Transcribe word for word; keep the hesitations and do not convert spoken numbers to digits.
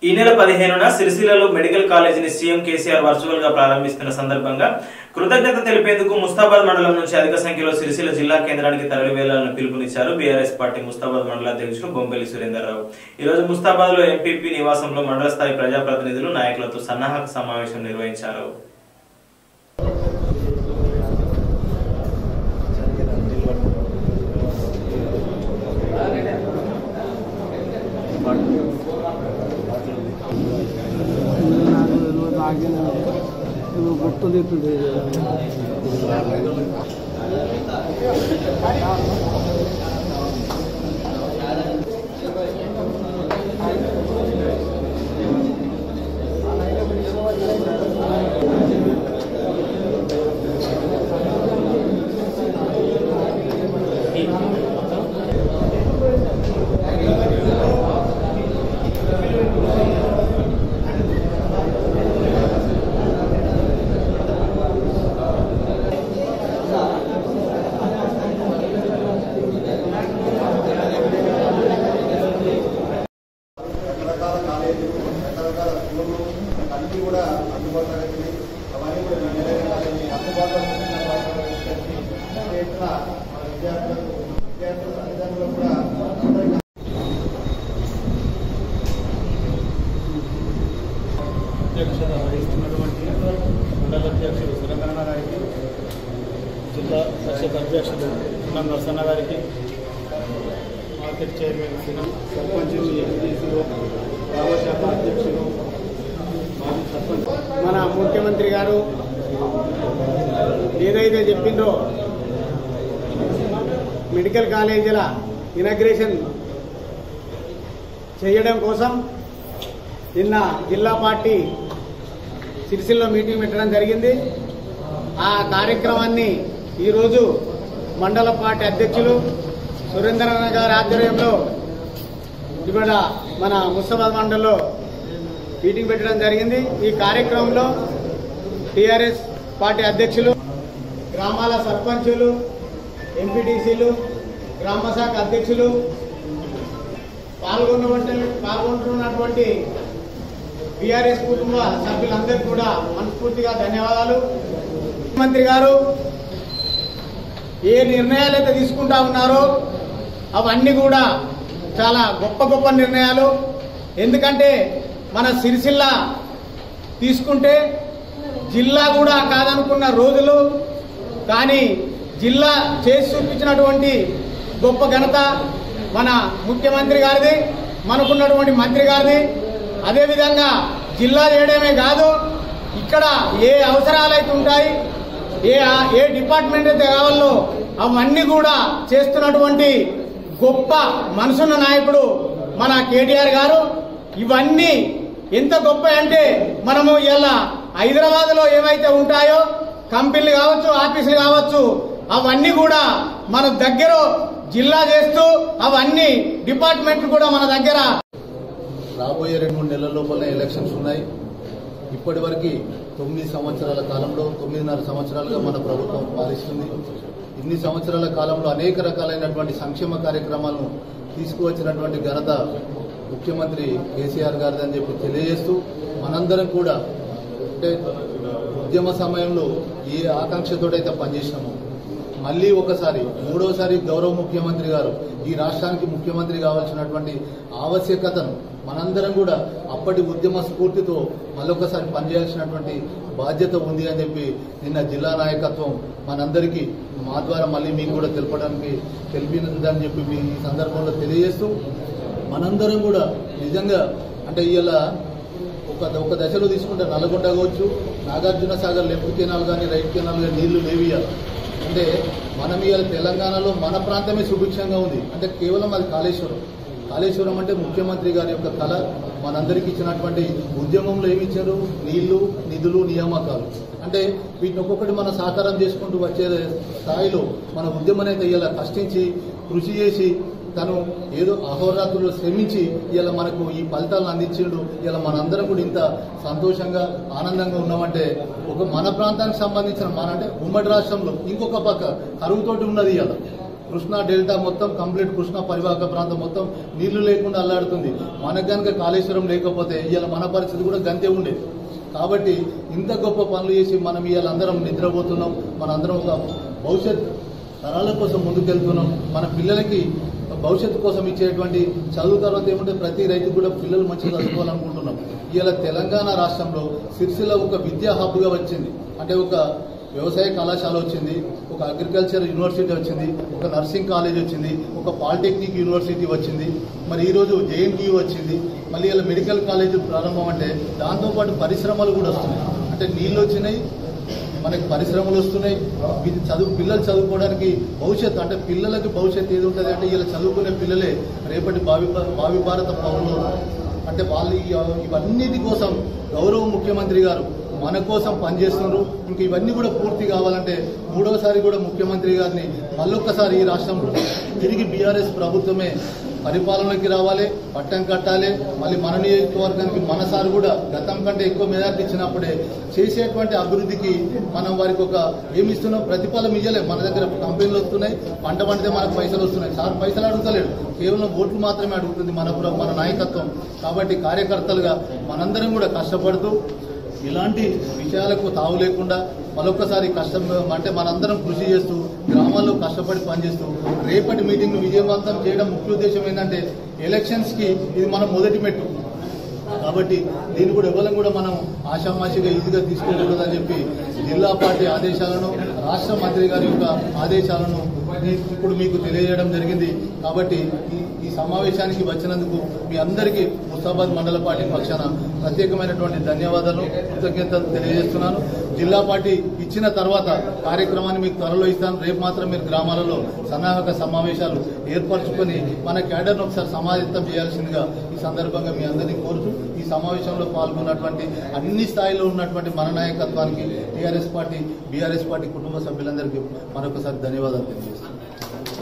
ఈ నెల పదిహేనున సిరిసిల్లలో మెడికల్ కాలేజీని సీఎం కేసీఆర్ వర్చువల్ గా ప్రారంభిస్తున్న సందర్భంగా కృతజ్ఞత తెలిపేందుకు ముస్తాబాద్ మండలం నుంచి అధిక సంఖ్యలో సిరిసిల్ల జిల్లా కేంద్రానికి తరలి వెళ్లాలని పిలుపునిచ్చారు బీఆర్ఎస్ పార్టీ ముస్తాబాద్ మండల అధ్యక్షుడు బొంబెల్లి సురేందర్రావు. ఈ రోజు ముస్తాబాద్ లో ఎంపీపీ నివాసంలో మండల స్థాయి ప్రజాప్రతినిధులు నాయకులతో సన్నాహక సమావేశం నిర్వహించారు. అధ్యక్షత వహిస్తున్నటువంటి మండల అధ్యక్షుడు సురేంద్రన్న గారికి, జిల్లా పరిషత్ అధ్యక్షుడు సున్నం నరసన్న గారికి, మార్కెట్ చైర్మన్ సినం సర్పంచులు, ఎంపీసీలు, గ్రామశాఖ అధ్యక్షులు, మాజీ సర్పంచ్, మన ముఖ్యమంత్రి గారు ఏదైతే చెప్పిందో మెడికల్ కాలేజీల ఇనాగ్రేషన్ చేయడం కోసం నిన్న జిల్లా పార్టీ సిరిసిల్ల మీటింగ్ పెట్టడం జరిగింది. ఆ కార్యక్రమాన్ని ఈరోజు మండల పార్టీ అధ్యక్షులు సురేంద్రన్న గారి ఆధ్వర్యంలో ఇవాళ మన ముస్తాబాద్ మండలంలో మీటింగ్ పెట్టడం జరిగింది. ఈ కార్యక్రమంలో టీఆర్ఎస్ పార్టీ అధ్యక్షులు, గ్రామాల సర్పంచులు, ఎంపీటీసీలు, గ్రామ శాఖ అధ్యక్షులు పాల్గొన్నటువంటి పాల్గొంటున్నటువంటి బీఆర్ఎస్ కుటుంబ సభ్యులందరికీ కూడా మనస్ఫూర్తిగా ధన్యవాదాలు. ముఖ్యమంత్రి గారు ఏ నిర్ణయాలు అయితే తీసుకుంటా ఉన్నారో అవన్నీ కూడా చాలా గొప్ప గొప్ప నిర్ణయాలు. ఎందుకంటే మన సిరిసిల్ల తీసుకుంటే జిల్లా కూడా కాదనుకున్న రోజులు, కానీ జిల్లా చేసి చూపించినటువంటి గొప్ప ఘనత మన ముఖ్యమంత్రి గారిది, మనకున్నటువంటి మంత్రి గారిది. అదేవిధంగా జిల్లా చేయడమే కాదు, ఇక్కడ ఏ అవసరాలు అయితే ఉంటాయి, ఏ ఏ డిపార్ట్మెంట్ అయితే కావాలో అవన్నీ కూడా చేస్తున్నటువంటి గొప్ప మనసున్న నాయకుడు మన కేటీఆర్ గారు. ఇవన్నీ ఎంత గొప్ప అంటే మనము ఇలా హైదరాబాద్ లో ఏవైతే ఉంటాయో కంపెనీలు కావచ్చు, ఆఫీసులు కావచ్చు, అవన్నీ కూడా మన దగ్గర జిల్లా చేస్తూ అవన్నీ డిపార్ట్మెంట్లు కూడా మన దగ్గర. రాబోయే రెండు మూడు నెలల లోపల ఎలక్షన్స్ ఉన్నాయి. ఇప్పటి వరకు తొమ్మిది సంవత్సరాల కాలంలో తొమ్మిదిన్నర సంవత్సరాలుగా మన ప్రభుత్వం పాలిస్తుంది. ఇన్ని సంవత్సరాల కాలంలో అనేక రకాలైనటువంటి సంక్షేమ కార్యక్రమాలను తీసుకువచ్చినటువంటి ఘనత ముఖ్యమంత్రి కేసీఆర్ గారిది అని చెప్పి తెలియజేస్తూ, మనందరం కూడా అంటే ఉద్యమ సమయంలో ఏ ఆకాంక్షతోటైతే పనిచేసినామో మళ్లీ ఒకసారి మూడోసారి గౌరవ ముఖ్యమంత్రి గారు ఈ రాష్ట్రానికి ముఖ్యమంత్రి కావాల్సినటువంటి ఆవశ్యకతను మనందరం కూడా అప్పటి ఉద్యమ స్ఫూర్తితో మళ్ళొకసారి పనిచేయాల్సినటువంటి బాధ్యత ఉంది అని చెప్పి నిన్న జిల్లా నాయకత్వం మనందరికీ మా ద్వారా మళ్ళీ మీకు కూడా తెలపడానికి తెలిపినదని చెప్పి మీ ఈ సందర్భంలో తెలియజేస్తూ, మనందరం కూడా నిజంగా అంటే ఇలా ఒక ఒక దశలో తీసుకుంటే నల్గొండ కావచ్చు, నాగార్జున సాగర్ లెఫ్ట్ కెనాల్ కానీ రైట్ కెనాల్ కానీ నీళ్లు లేవియాలి అంటే మనం ఇవాళ తెలంగాణలో మన ప్రాంతమే సుభిక్షంగా ఉంది. అంటే కేవలం అది కాళేశ్వరం. కాళేశ్వరం అంటే ముఖ్యమంత్రి గారి యొక్క కళ. మనందరికీ ఇచ్చినటువంటి ఉద్యమంలో ఏమి ఇచ్చారు? నీళ్లు, నిధులు, నియామకాలు. అంటే వీటిని ఒక్కొక్కటి మనం సాకారం చేసుకుంటూ వచ్చే స్థాయిలో మన ఉద్యమం అయితే ఇలా కష్టించి కృషి చేసి తను ఏదో అహోరాత్రులు శ్రమించి ఇలా మనకు ఈ ఫలితాలను అందించిండు. ఇలా మనందరం కూడా ఇంత సంతోషంగా ఆనందంగా ఉన్నామంటే ఒక మన ప్రాంతానికి సంబంధించిన మన అంటే ఉమ్మడి రాష్ట్రంలో ఇంకొక పక్క కరువుతోటి ఉన్నది. ఇలా కృష్ణా డెల్టా మొత్తం కంప్లీట్ కృష్ణా పరివాహక ప్రాంతం మొత్తం నీళ్లు లేకుండా అల్లాడుతుంది. మనకు కనుక కాళేశ్వరం లేకపోతే ఇవాళ మన పరిస్థితి కూడా గంతే ఉండేది. కాబట్టి ఇంత గొప్ప పనులు చేసి మనం ఇవాళ అందరం నిద్రపోతున్నాం. మనందరం ఒక భవిష్యత్ తరాల కోసం ముందుకెళ్తున్నాం. మన పిల్లలకి భవిష్యత్తు కోసం ఇచ్చేటువంటి చదువు తర్వాత ఏమంటే ప్రతి రైతు కూడా పిల్లలు మంచిగా చదువుకోవాలనుకుంటున్నాం. ఇవాళ తెలంగాణ రాష్ట్రంలో సిరిసిల్ల ఒక విద్యా హబ్గా వచ్చింది. అంటే ఒక వ్యవసాయ కళాశాల వచ్చింది, ఒక అగ్రికల్చర్ యూనివర్సిటీ వచ్చింది, ఒక నర్సింగ్ కాలేజ్ వచ్చింది, ఒక పాలిటెక్నిక్ యూనివర్సిటీ వచ్చింది, మరి ఈరోజు జేఎన్టీయూ వచ్చింది. మళ్ళీ ఇలా మెడికల్ కాలేజ్ ప్రారంభం అంటే దాంతోపాటు పరిశ్రమలు కూడా వస్తున్నాయి. అంటే నీళ్ళు వచ్చినాయి, మనకి పరిశ్రమలు వస్తున్నాయి. చదువు పిల్లలు చదువుకోవడానికి భవిష్యత్తు అంటే పిల్లలకి భవిష్యత్తు ఏది ఉంటుంది అంటే ఇలా చదువుకునే పిల్లలే రేపటి భావి భావి భారత పౌరులు. అంటే వాళ్ళు ఇవన్నిటి కోసం గౌరవ ముఖ్యమంత్రి గారు మన కోసం పనిచేస్తున్నారు. ఇంక ఇవన్నీ కూడా పూర్తి కావాలంటే మూడోసారి కూడా ముఖ్యమంత్రి గారిని మళ్ళొక్కసారి ఈ రాష్ట్రంలో తిరిగి బీఆర్ఎస్ ప్రభుత్వమే పరిపాలనకి రావాలి, పట్టం కట్టాలి. మళ్ళీ మన నియోజకవర్గానికి మనసారి కూడా గతం కంటే ఎక్కువ మెజార్టీ ఇచ్చినప్పుడే చేసేటువంటి అభివృద్ధికి మనం వారికి ఒక ఏమిస్తున్నాం ప్రతిఫలం ఇవ్వలేం. మన దగ్గర కంపెనీలు వస్తున్నాయి, పంట పండితే మనకు పైసలు వస్తున్నాయి. సార్ పైసలు అడుగుతలేడు, కేవలం ఓట్లు మాత్రమే అడుగుతుంది మన మన నాయకత్వం. కాబట్టి కార్యకర్తలుగా మనందరం కూడా కష్టపడుతూ ఇలాంటి విషయాలకు తావు లేకుండా మరొకసారి కష్టం అంటే మనందరం కృషి చేస్తూ గ్రామాల్లో కష్టపడి పనిచేస్తూ రేపటి మీటింగ్ విజయవంతం చేయడం ముఖ్య ఉద్దేశం ఏంటంటే ఎలక్షన్స్ కి ఇది మనం మొదటి మెట్టు. కాబట్టి దీన్ని కూడా ఎవరం కూడా మనం ఆషామాషిగా ఈజీగా తీసుకోకూడదని చెప్పి జిల్లా పార్టీ ఆదేశాలను రాష్ట్ర మంత్రి గారి యొక్క ఆదేశాలను ఇప్పుడు మీకు తెలియజేయడం జరిగింది. కాబట్టి ఈ సమావేశానికి వచ్చినందుకు మీ అందరికీ ముస్తాబాద్ మండల పార్టీ పక్షాన ప్రత్యేకమైనటువంటి ధన్యవాదాలు, కృతజ్ఞతలు తెలియజేస్తున్నాను. జిల్లా పార్టీ ఇచ్చిన తర్వాత కార్యక్రమాన్ని మీకు త్వరలో ఇస్తాను. రేపు మాత్రం మీరు గ్రామాలలో సన్నాహక సమావేశాలు ఏర్పరచుకొని మన క్యాడర్ను ఒకసారి సమాయత్తం చేయాల్సిందిగా ఈ సందర్భంగా మీ అందరినీ కోరుతూ ఈ సమావేశంలో పాల్గొన్నటువంటి అన్ని స్థాయిలో ఉన్నటువంటి మన నాయకత్వానికి టీఆర్ఎస్ పార్టీ బీఆర్ఎస్ పార్టీ కుటుంబ సభ్యులందరికీ మరొకసారి ధన్యవాదాలు తెలియజేస్తున్నాను.